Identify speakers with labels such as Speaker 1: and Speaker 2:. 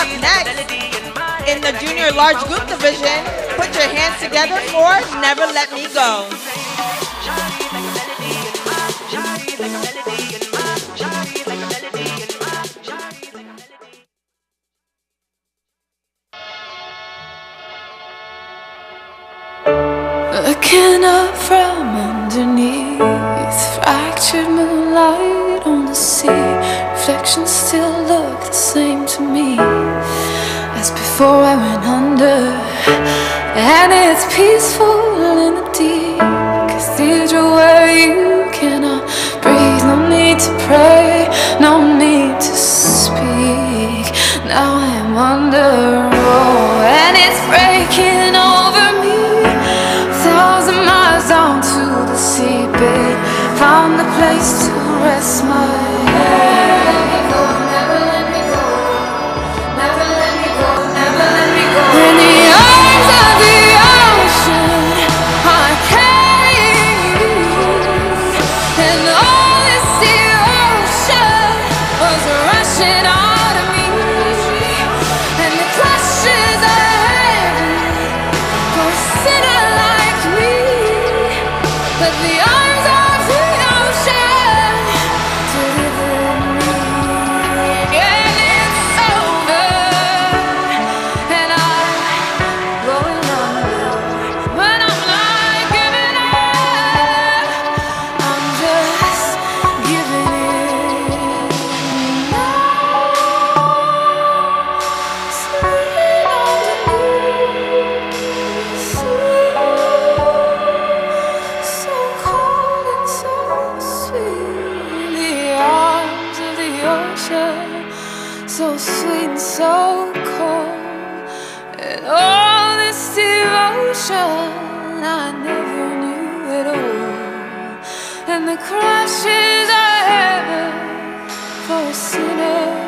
Speaker 1: Up next, in the junior large group division, put your hands together for Never Let Me Go.
Speaker 2: Looking up from underneath, fractured moonlight on the sea. Reflections still look the same to me as before I went under. And it's peaceful in the deep cathedral where you cannot breathe. No need to pray, no need to speak. Now I'm under, oh, and it's breaking over me. 1,000 miles down to the seabed, found a place to rest my head. Never let me go, never let me go, never let me go, never let me go. In the arms of the ocean, I came, and all this erosion was rushing out of me, and the crashes I had for a sinner like me. But the arms of the ocean delivered me, and it's over, and I'm going under. But I'm not giving up, I'm just giving in now. Sitting underneath the sea, so cold and so sweet. The arms of the ocean, so sweet and so cold. And all this devotion I never knew at all. And the crashes I had for a sinner